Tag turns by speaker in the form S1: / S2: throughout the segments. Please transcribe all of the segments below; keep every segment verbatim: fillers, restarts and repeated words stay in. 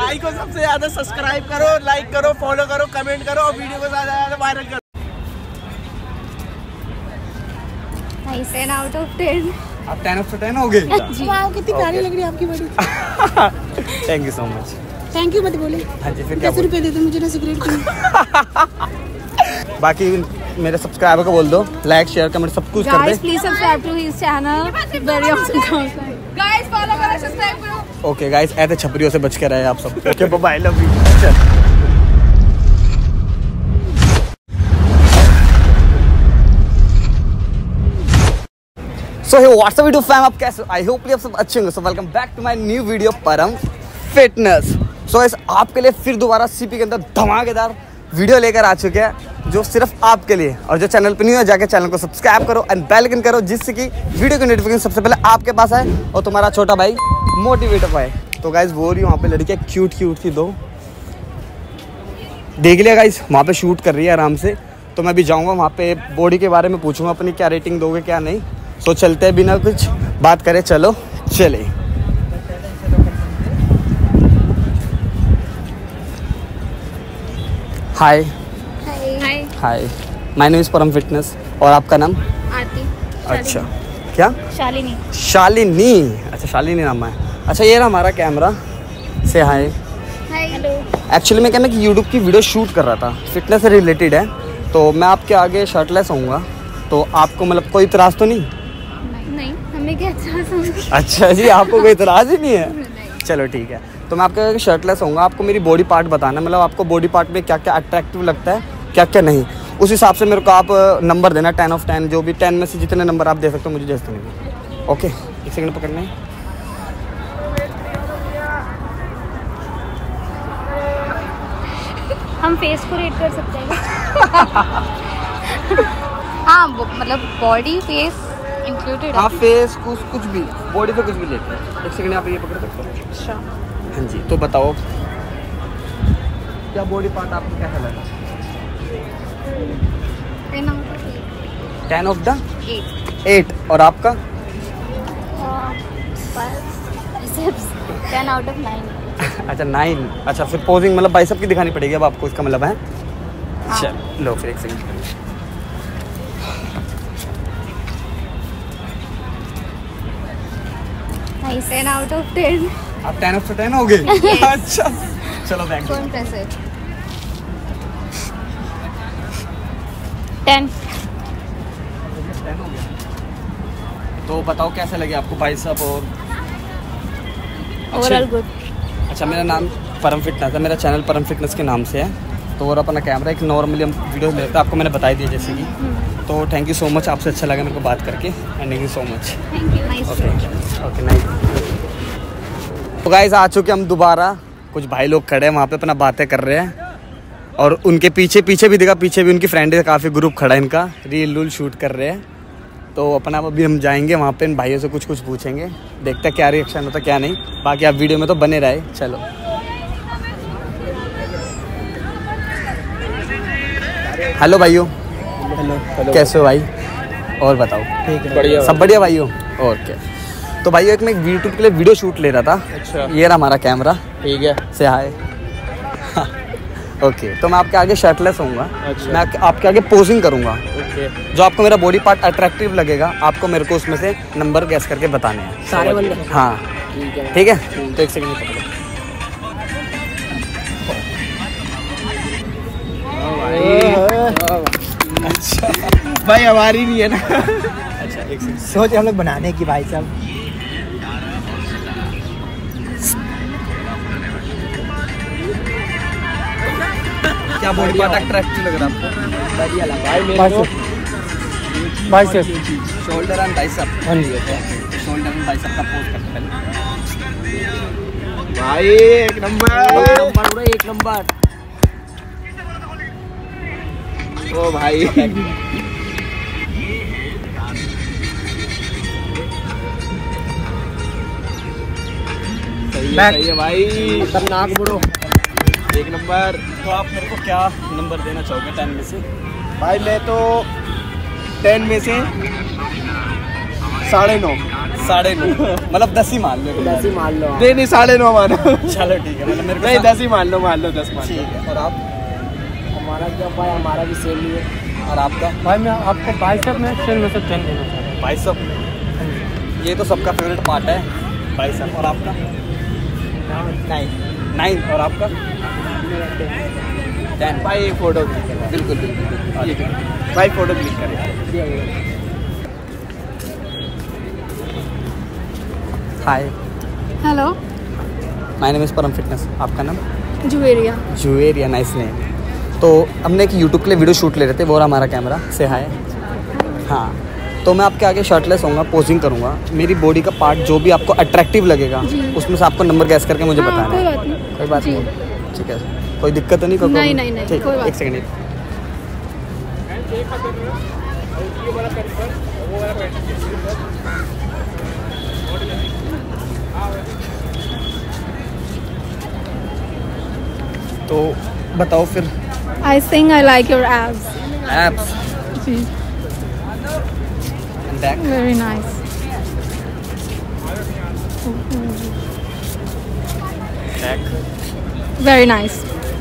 S1: भाई को सबसे ज्यादा सब्सक्राइब करो, लाइक करो, फॉलो करो, कमेंट करो और वीडियो को ज्यादा ज्यादा वायरल करो।
S2: Ten out of ten.
S3: आप टेन ऑफ टेन हो गए।
S4: वाह कितनी प्यारी लग रही है आपकी body.
S3: Thank you so much.
S4: Thank you मत बोले।
S3: हाँ जी, फिर क्या
S4: दस रुपए दे दो मुझे ना सिगरेट की।
S3: बाकी मेरे सब्सक्राइबर को बोल दो लाइक शेयर कमेंट सब कुछ कर दे।
S2: Please subscribe to his channel. Very awesome guys, follow करो, सब्सक्राइब करो।
S3: ओके गाइस, ऐसे छपरियों से बच के रहे आप सब। Okay bye bye, love you. So hey what's up video fam, आप कैसे? आई होप आप सब अच्छे होंगे। So welcome back to my new video Param Fitness. सो इस आपके लिए फिर दोबारा सीपी के अंदर धमाकेदार वीडियो लेकर आ चुके हैं जो सिर्फ आपके लिए। और जो चैनल पे न्यू है जाके चैनल को सब्सक्राइब करो एंड बेल आइकन करो, जिससे कि वीडियो की नोटिफिकेशन सबसे पहले आपके पास आए और तुम्हारा छोटा भाई मोटिवेट हो पाए। तो गाइज वो रही वहाँ पे लड़कियाँ क्यूट क्यूट थी, दो देख लिया गाइज, वहाँ पे शूट कर रही है आराम से। तो मैं भी जाऊँगा वहाँ पे, बॉडी के बारे में पूछूंगा अपनी, क्या रेटिंग दोगे क्या नहीं। सो चलते हैं बिना कुछ बात करें, चलो चले। Hi
S2: hi
S3: hi, my name is Param Fitness. और आपका नाम?
S2: आरती।
S3: अच्छा, क्या?
S2: शालिनी।
S3: शालिनी, अच्छा शालिनी नाम है। अच्छा ये रहा हमारा कैमरा, से हाय।
S2: हेलो।
S3: एक्चुअली मैं क्या मैं कि यूट्यूब की वीडियो शूट कर रहा था, फिटनेस से रिलेटेड है। तो मैं आपके आगे शर्टलेस होऊंगा, तो आपको मतलब कोई इतराज़ तो नहीं?
S2: नहीं, हमें क्या इतराज़?
S3: अच्छा जी, आपको कोई इतराज़ ही नहीं है? चलो ठीक है। तो मैं आपके आगे शर्टलेस होऊंगा, आपको मेरी बॉडी पार्ट बताना, मतलब आपको बॉडी पार्ट में क्या क्या अट्रैक्टिव लगता है, क्या क्या नहीं। उस हिसाब से मेरे को आप नंबर देना, टेन ऑफ टेन, जो भी टेन में से जितने नंबर आप दे सकते हो मुझे जैसे नहीं। ओके, एक सेकंड पकड़ना है।
S2: हम फेस को रेट कर सकते हैं। हाँ, मतलब बॉडी फेस इंक्लूडेड।
S3: हाँ फेस कुछ कुछ भी, बॉडी पे कुछ भी लेते हैं। एक सेकंड आप ये पकड़ सकते हो?
S2: अच्छा।
S3: हाँ जी, तो बताओ क्या बॉडी पार्ट आपको कैसा लगा? Ten of the eight. और आपका?
S2: Ten out of nine.
S3: अच्छा नाइन। अच्छा फिर पोजिंग मतलब बाइसेप की दिखानी पड़ेगी अब आपको, इसका मतलब है।
S2: हाँ।
S3: चल लो फिर एक second.
S2: Ten out of ten.
S3: आप टेन ऑफ टेन हो गए? अच्छा चलो बैक।
S2: So impressive. टेन।
S3: तो बताओ कैसे लगे आपको बाइसेप और?
S2: Overall good.
S3: अच्छा, मेरा नाम परम फिटनेस है, मेरा चैनल परम फिटनेस के नाम से है। तो और अपना कैमरा एक नॉर्मली हम वीडियो लेते हैं, आपको मैंने बताई दिया जैसे कि। तो थैंक यू सो मच, आपसे अच्छा लगा मेरे को बात करके and thank you so much.
S2: Thank you. Nice.
S3: Okay okay nice. तो गाइस आ चुके हम दोबारा, कुछ भाई लोग खड़े हैं वहाँ पे अपना बातें कर रहे हैं और उनके पीछे पीछे भी देखा, पीछे भी उनकी फ्रेंड है, काफ़ी ग्रुप खड़ा है इनका, रील रूल शूट कर रहे हैं। तो अपना अभी हम जाएंगे वहाँ पे, इन भाइयों से कुछ कुछ पूछेंगे, देखते हैं क्या रिएक्शन होता क्या नहीं। बाकी आप वीडियो में तो बने रहे। चलो हेलो भाइयों। हेलो, कैसे हो भाई? और बताओ।
S1: ठीक है, बढ़िया।
S3: सब बढ़िया भाइयों? ओके। तो भाइयों एक मैं एक यूट्यूब के लिए वीडियो शूट ले रहा था।
S1: अच्छा।
S3: ये रहा हमारा कैमरा।
S1: ठीक है,
S3: से हाय। ओके, तो मैं आपके आगे शर्टलेस होऊंगा।
S1: अच्छा।
S3: मैं आपके आगे पोजिंग करूंगा।
S1: ओके।
S3: जो आपको मेरा बॉडी पार्ट अट्रैक्टिव लगेगा, आपको मेरे को उसमें से नंबर गैस करके बताने हैं।
S4: सारे बंदे?
S3: हाँ
S1: ठीक है,
S3: ठीक है। तो एक सेकंड पकड़ो।
S1: अच्छा भाई हमारी नहीं है ना।
S3: अच्छा एक सेकंड,
S4: सोच हम लोग बनाने की भाई साहब।
S3: क्या बॉडी पार्ट अट्रैक्टिव लग रहा है आपको?
S4: बढ़िया लगा
S1: भाई मेरे को
S4: बाइसेप।
S3: Shoulder and bicep.
S4: हाँ जी।
S3: शोल्डर एंड बाइसेप का पोज करते पहले।
S1: भाई एक नंबर।
S4: नंबर एक नंबर।
S1: ओ भाई सही है, सही है भाई,
S4: खतरनाक ब्रो।
S1: एक नंबर।
S3: तो आप मेरे को क्या नंबर देना चाहोगे टेन में से?
S1: भाई मैं तो टेन में से साढ़े नौ
S3: साढ़े नौ मतलब दस ही मान लो।
S4: दस ही मान लो।
S1: नहीं नहीं साढ़े नौ मानो।
S3: चलो ठीक है, मतलब मेरे को
S1: नहीं दस ही मान लो, मान लो दस मान लो।
S3: ठीक है। और आप?
S4: हमारा क्या भाई, हमारा भी सेम ही है।
S3: और आपका?
S5: भाई मैं आपको बाइसेप में टेन में से टेन देना चाहता हूँ।
S3: बाइसेप, ये तो सबका फेवरेट पार्ट है बाइसेप। और आपका? नाइन। नाइन। और आपका? टेन।
S1: भाई फोटो क्लिक करें।
S3: बिल्कुल बिल्कुल बिल्कुल।
S1: भाई फोटो क्लिक करें।
S3: Hi,
S2: hello,
S3: my name is Param Fitness. आपका नाम?
S2: जुवेरिया।
S3: Juveria, nice name. तो हमने एक यूट्यूब के लिए वीडियो शूट ले रहे थे, वो रहा हमारा कैमरा से। हाय। हाँ, तो मैं आपके आगे शर्टलेस होऊंगा, पोजिंग करूंगा। मेरी बॉडी का पार्ट जो भी आपको अट्रैक्टिव लगेगा उसमें से आपको नंबर गैस करके मुझे
S2: हाँ,
S3: बताना
S2: कोई
S3: है।
S2: बात नहीं।
S3: कोई बात
S2: जी।
S3: नहीं, ठीक है। कोई दिक्कत तो नहीं? कोई
S2: नहीं,
S3: problem?
S2: नहीं, नहीं,
S3: ठीक,
S2: कोई बात
S3: एक सेकंड। तो बताओ फिर।
S2: I think I like your abs.
S3: Abs
S2: जी,
S3: back.
S2: very nice.
S3: Back.
S2: Very nice.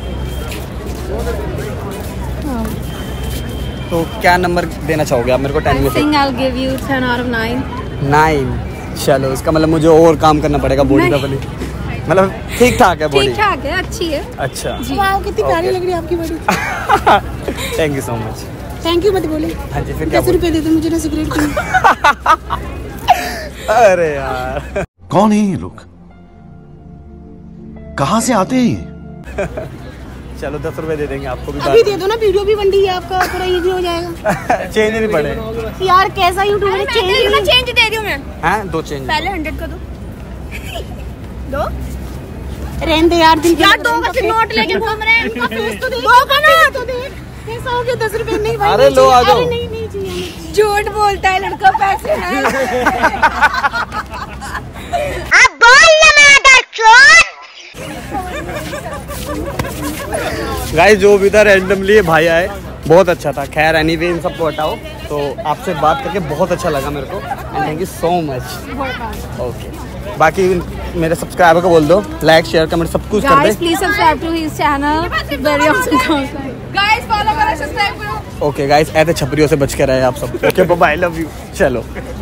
S2: Um,
S3: तो क्या नंबर देना चाहोगे आप मेरे को? टेन
S2: I
S3: में से?
S2: think I'll give you ten out of nine.
S3: Nine. चलो, इसका मतलब मुझे और काम करना पड़ेगा बॉडी का।
S2: नहीं।
S3: बनी मतलब ठीक ठाक है बॉडी?
S2: ठीक ठाक है, अच्छी है।
S3: अच्छा,
S4: वाह कितनी प्यारी लग रही है आपकी body.
S3: Thank you so much.
S4: Thank you मत बोले।
S3: हाँ जी, फिर क्या
S4: दस
S3: बोल?
S4: रुपए दे दो मुझे ना सिगरेट की।
S3: अरे यार,
S6: कौन है ये लोग? कहाँ से आते हैं ये?
S3: चलो दस रुपए दे देंगे आपको भी।
S4: अभी दे दो ना, वीडियो भी बन रही है आपका, पूरा इजी हो जाएगा।
S3: चेंज नहीं पड़े
S4: यार कैसा यूट्यूब है, चेंज
S2: चेंज दे रही हूँ मैं।
S3: हैं? दो चेंज।
S2: पहले हंड्रेड का दो। दो
S4: रहने दे यार। दिन
S2: यार, दो का नोट लेके घूम रहे हैं। इनका फीस तो दे।
S4: दो का नोट तो दे। कैसा हो गया? दस रुपए नहीं भाई।
S3: अरे
S4: नहीं
S3: लो,
S4: चाहिए।
S3: आ जाओ।
S4: अरे नहीं नहीं चाहिए।
S2: झूठ बोलता है लड़का, पैसे है।
S3: गाइस, जो भी था रैंडमली भाई आए, बहुत अच्छा था। खैर एनीवे, इन सबको हटाओ। तो आपसे बात करके बहुत अच्छा लगा मेरे को, and thank you so much. Okay, बाकी मेरे सब्सक्राइबर को बोल दो लाइक शेयर कमेंट सब कुछ कर
S2: Guys,
S3: दे।
S2: please subscribe to his channel. Very awesome content. Guys, follow करो, subscribe करो.
S3: ओके गाइस, ऐसे छपरियों से बच के रहे आप सब। Okay bye, love you. चलो,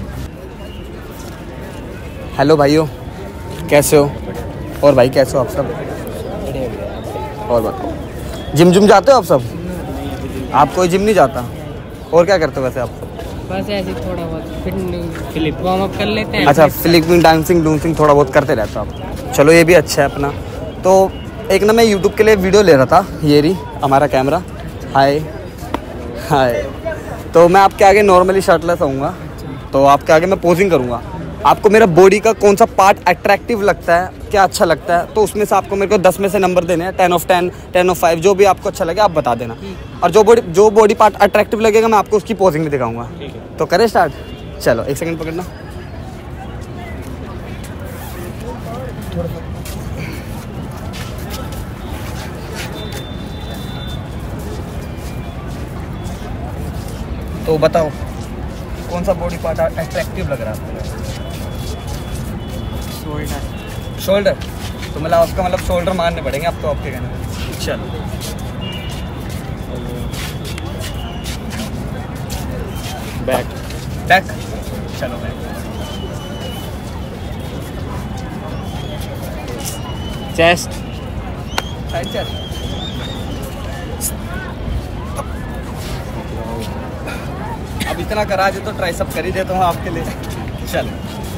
S3: हेलो भाइयों, कैसे हो? और भाई कैसे हो आप सब? और बताओ, जिम जिम जाते हो आप सब? आप कोई जिम नहीं जाता? और क्या करते हो वैसे आप सब?
S5: बस ऐसे थोड़ा बहुत फिट फ्लिप वार्म अप कर लेते हैं।
S3: अच्छा, फ्लिपिंग डांसिंग डूंसिंग थोड़ा बहुत करते रहते हो आप? चलो, ये भी अच्छा है अपना। तो एक ना मैं यूट्यूब के लिए वीडियो ले रहा था, ये रही हमारा कैमरा। हाय हाय। तो मैं आपके आगे नॉर्मली शर्टलेस आऊँगा, तो आपके आगे मैं पोजिंग करूँगा। आपको मेरा बॉडी का कौन सा पार्ट अट्रैक्टिव लगता है, क्या अच्छा लगता है, तो उसमें से आपको मेरे को दस में से नंबर देने हैं। Ten of ten, ten of five, जो भी आपको अच्छा लगे आप बता देना। और जो बॉडी जो बॉडी पार्ट अट्रैक्टिव लगेगा मैं आपको उसकी पोजिंग भी दिखाऊंगा। तो करें स्टार्ट? चलो, एक सेकंड पकड़ना। तो बताओ कौन सा बॉडी पार्ट अट्रैक्टिव लग रहा है आपको?
S5: शोल्डर।
S3: शोल्डर? तो मतलब आपका मतलब शोल्डर मारने पड़ेंगे आपको, आपके कहने में। चलो, बैक। बैक? चलो बैक।
S5: चेस्ट।
S3: Side chest. अब इतना करा दे तो ट्राई सब कर ही देता हूँ आपके लिए। चलो,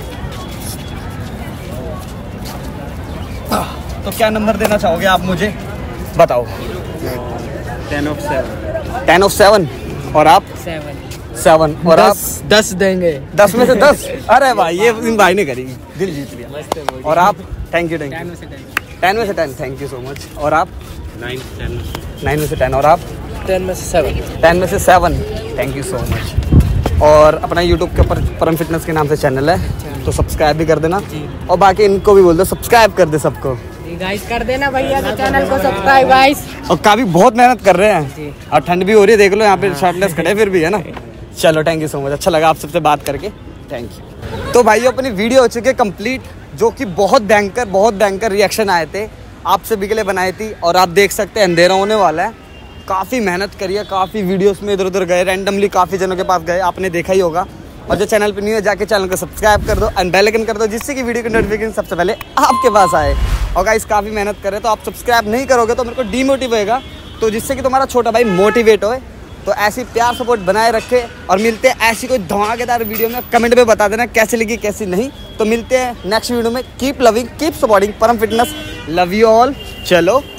S3: तो क्या नंबर देना चाहोगे आप मुझे? बताओ।
S5: Ten of seven.
S3: Ten of seven. और आप?
S5: सेवन।
S3: सेवन। और आप?
S5: दस देंगे।
S3: दस में से दस? अरे भाई, ये इन भाई ने करी, दिल जीत लिया। और आप? Thank you thank you. Ten में से ten, thank you so much. और आप?
S5: Nine ten.
S3: नाइन में से टेन। और आप?
S5: टेन में से सेवन।
S3: टेन में से seven, thank you so much. और अपना यूट्यूब के ऊपर परम फिटनेस के नाम से चैनल है, तो सब्सक्राइब भी कर देना। और बाकी इनको भी बोल दो सब्सक्राइब कर दे सबको।
S5: गाइस कर देना भैया के चैनल को सब्सक्राइब गाइस।
S3: और काफी बहुत मेहनत कर रहे हैं, और ठंड भी हो रही है, देख लो यहाँ पे शर्टलेस खड़े फिर भी, है ना। चलो, थैंक यू सो मच। अच्छा लगा आप सबसे बात करके। Thank you. तो भाइयों अपनी वीडियो हो चुकी है कंप्लीट, जो कि बहुत भयंकर बहुत भयंकर रिएक्शन आए थे, आप सभी के लिए बनाई थी। और आप देख सकते हैं अंधेरा होने वाला है, काफ़ी मेहनत करी है, काफ़ी वीडियोस में इधर उधर गए, रैंडमली काफ़ी जनों के पास गए, आपने देखा ही होगा। और जो चैनल पे न्यू है जाके चैनल को सब्सक्राइब कर दो एंड बेल आइकन कर दो, जिससे कि वीडियो की नोटिफिकेशन सबसे पहले आपके पास आए। और गाइस काफ़ी मेहनत करे, तो आप सब्सक्राइब नहीं करोगे तो मेरे को डीमोटिव होएगा, तो जिससे कि तुम्हारा छोटा भाई मोटिवेट होए। तो ऐसी प्यार सपोर्ट बनाए रखे और मिलते हैं ऐसी कोई धमाकेदार वीडियो में। कमेंट में बता देना कैसी लगी कैसी नहीं। तो मिलते हैं नेक्स्ट वीडियो में। Keep loving keep supporting Param Fitness. Love you all. चलो